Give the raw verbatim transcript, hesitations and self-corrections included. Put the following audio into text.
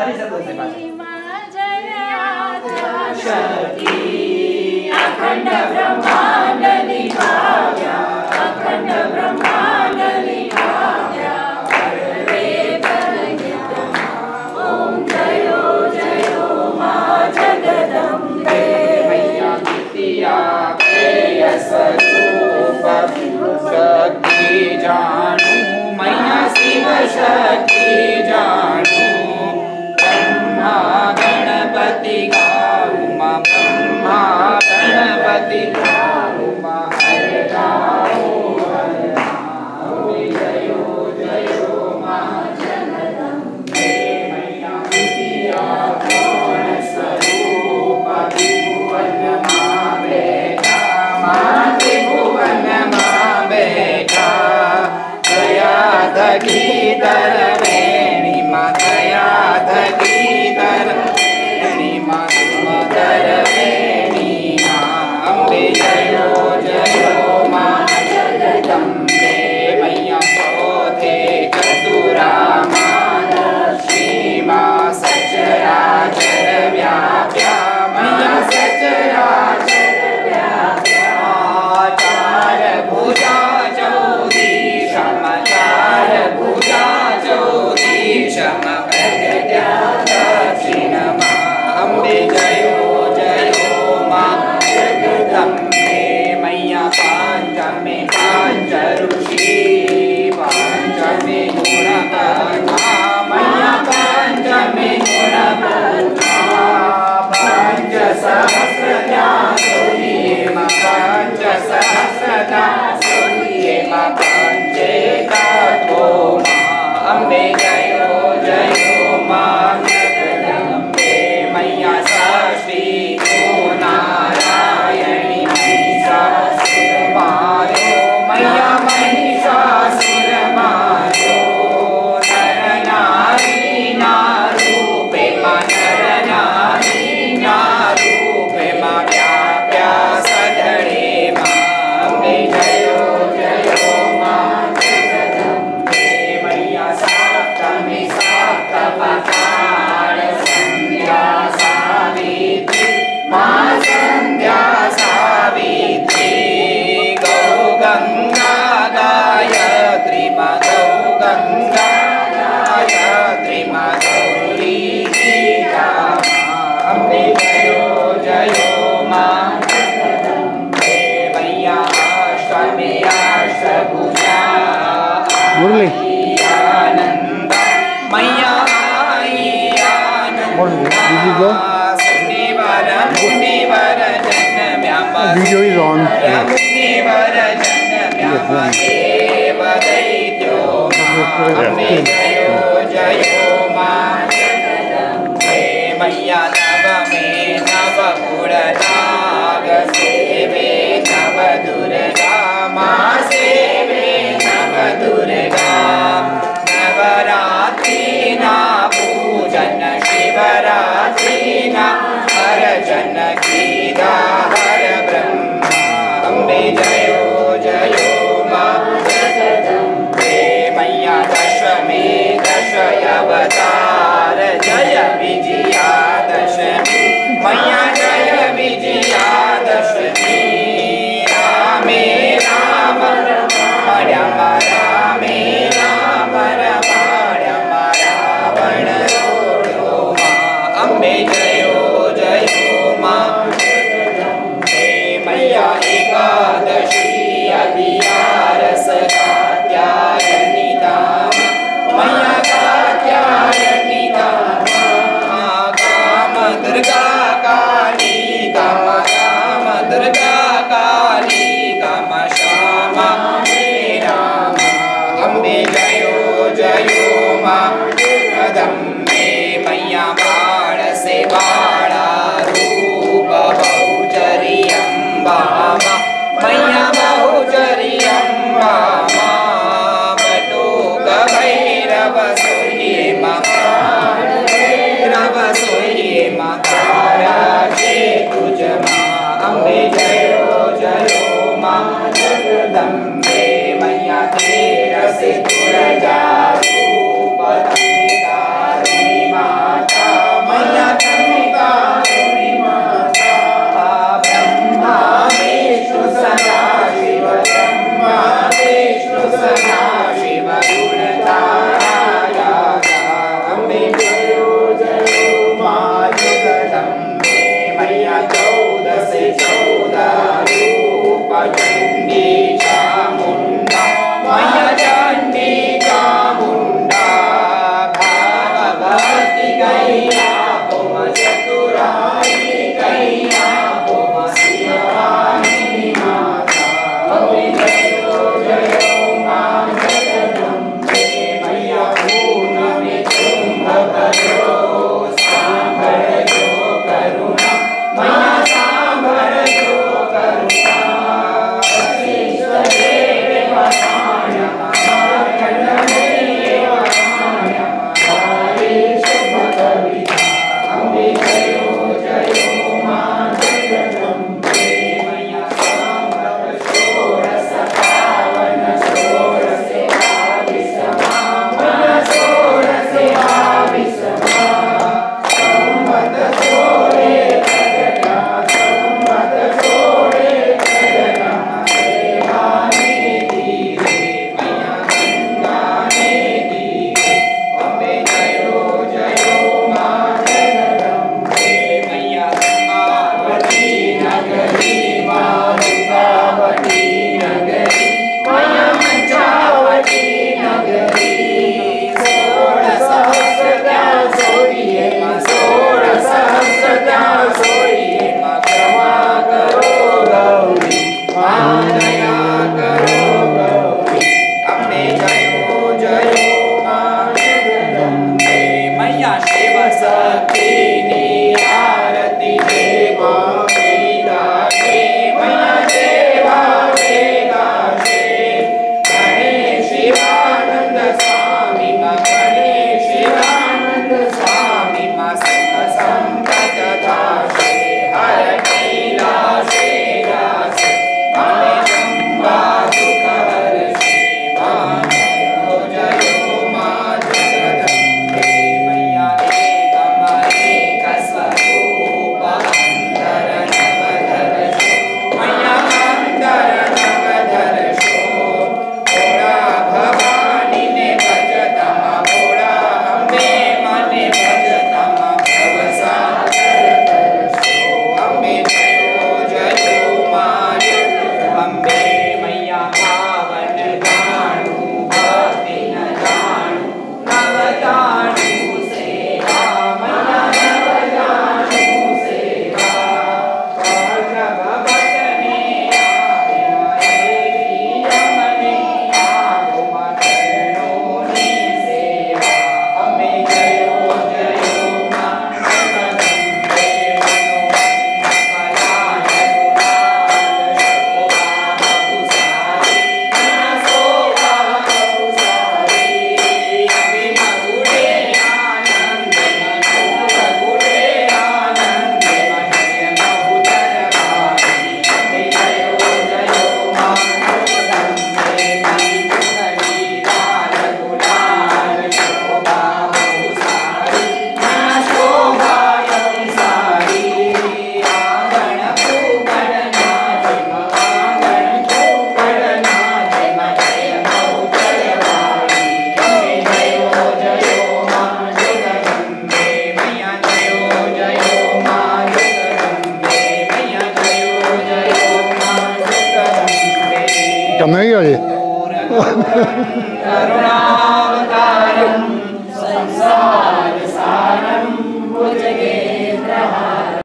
शक्ति अखंड ब्रह्मांड निभाव्या अखंड ब्रह्मांड निभाव्या परवे परज्ञा ओम जयो जयो मां जगदम्बे मैया द्वितीया प्रिय स्वरूप शक्ति जानू मैया शिव शक्ति जानू ब्रह्मा गणपति गाऊमा ब्रह्मा गणपति गाऊमा हरे गाओ हरे गाओ जयो जयो मां जगदम्बे मैया द्वितीया गौण स्वरूप त्रिभुवन मां बेटा मां त्रिभुवन मां बेटा दया धगी दरवेणी मां दया धगी दरवेणी मां दरवेणी अम्बे जयो जयो मां जगदम्बे मैया चौथे चतुरा मानसी मां सचराचर व्याप्या मैया सचराचर व्याप्या चार भुजा चौदीशम चार भुजा चौदीशम प्रगट्या दक्षिण अम्बे जयो जयो मां जगदम्बे मैया पांचमे पांच ऋषि पांचमे गुणप्रधा मैया पांचमे गुणप्रधा पंच सहस्रदा सोये मां पंच सहस्रदा सोये मां पंचेकात्मो मां अम्बे जयो जयो मां जगदम्बे मैया षष्ठी को नारायणी महिषासुर मारो मैया महिषासुर मारो नर नारी नारूपे मां नर नारी नारूपे मां व्याप्या सधरे मां अम्बे जयो जयो मां जगदम्बे मैया सप्तमी सप्तमकाल संध्या सावित्री मां संध्या सावित्री गौ गंगा गायत्री मां गौ गंगा गायत्री मां गौरी गीता अम्बे जयो जयो मां जगदम्बे मैया अष्टमी अष्टभुजा आनंद मैया आई आनंद मुनिवर मुनिवर जन्म्यामा Video is on. मुनिवर जन्म्यामा देव दैत्यो अम्बे जयो जयो मां जगदम्बे मैया नव में नव गुणनाग सेवे नव दुर्गा मां सेवे नव दुर्गा नवरात्रि ना पूजन शिवरात्रि ना अर्चन कीदा हर ब्रह्मा अम्बे जयो जयो मां जगदम्बे मैया दशमी दश अवतार जय विजया दशमी मैया जय विजया दशमी रामे राम रमाण्यम रामे राम रमाण्यम रावण रोढो मां अम्बे जयो जयो मां जगदम्बे मैया एकादशी अभियारस कात्यायनी धाम मैया कात्यायनी धाम काम दुर्गा काली काम काम दुर्गा काली काम श्यामा राम अम्बे जयो जयो मां जगदम्बे मैया बाण सेवा शक्तिनी आरती देवा वेगा शे मैया देवा वेगा शे गणेश शिवानंद स्वामी मा गणेश शिवानंद स्वामी मा संग संगत दाशे हर कैलाशे दासे मामे जम्बा दुख हरषे मा जयो जयो मा जगदम्बे मैया एकम एक स्वरूप अंतर नवधरषो मैया अंतर नवधरषो भोळा भवानी ने भजतम भोळा अम्बे मने भजतम भवसागर तरसो अम्बे जयो जयो मा अम्बे मैया पावन दाणु भक्ति न दाणु नव दाणु सेवा मैया नव दाणु सेवा भाद्रव बटने आए मायेरी यमने आगो मरणोनी सेवा अम्बे जयो जयो मा जगदम्बे मनोमन कला जगुलाल शोभा बहुसारी मन शोभा बहुसारी अम्बे मगुड़े आनंद मधुर गुड़े आनंद मनय बहुतर भारी अम्बे जयो जयो मा जगदम्बे पीत खड़ी लाल गुलाल शोभा बहुसारी मन शोभा बहुसारी आंगण फूगड़ नाचे आंगण फूगड़ नाचे मनय बहुतर भारी अम्बे जयो जयो मा जगदम्बे मैया जयो जयो मा जगदम्बे मैया जयो जयो मा Jagdambe Que me diga, oye. करुणावतारम्